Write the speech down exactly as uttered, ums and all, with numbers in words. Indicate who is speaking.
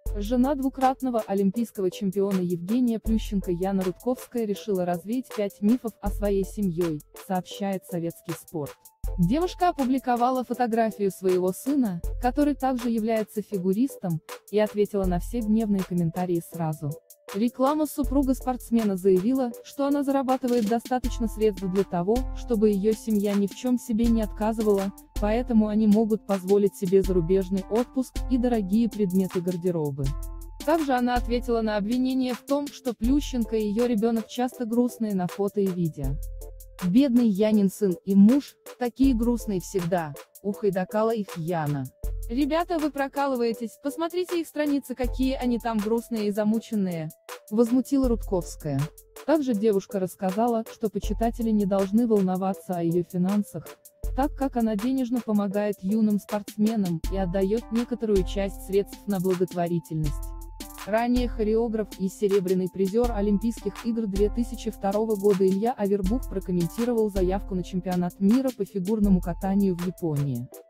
Speaker 1: Жена двукратного олимпийского чемпиона Евгения Плющенко Яна Рудковская решила развеять пять мифов о своей семьей, сообщает Советский спорт. Девушка опубликовала фотографию своего сына, который также является фигуристом, и ответила на все гневные комментарии сразу. Реклама супруга спортсмена заявила, что она зарабатывает достаточно средств для того, чтобы ее семья ни в чем себе не отказывала, поэтому они могут позволить себе зарубежный отпуск и дорогие предметы гардероба. Также она ответила на обвинение в том, что Плющенко и ее ребенок часто грустные на фото и видео. «Бедный Янин сын и муж, такие грустные всегда», — ухайдакала их Яна. «Ребята, вы прокалываетесь, посмотрите их страницы, какие они там грустные и замученные», — возмутила Рудковская. Также девушка рассказала, что почитатели не должны волноваться о ее финансах, так как она денежно помогает юным спортсменам и отдает некоторую часть средств на благотворительность. Ранее хореограф и серебряный призер Олимпийских игр две тысячи второго года Илья Авербух прокомментировал заявку на чемпионат мира по фигурному катанию в Японии.